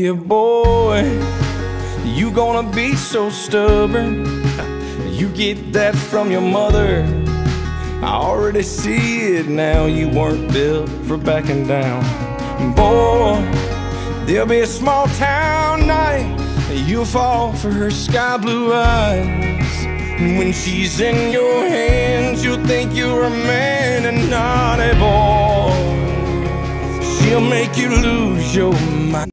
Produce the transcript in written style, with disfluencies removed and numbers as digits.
Yeah, boy, you gonna be so stubborn. You get that from your mother. I already see it now. You weren't built for backing down. Boy, there'll be a small town night. You'll fall for her sky blue eyes. When she's in your hands, you'll think you're a man and not a boy. She'll make you lose your mind.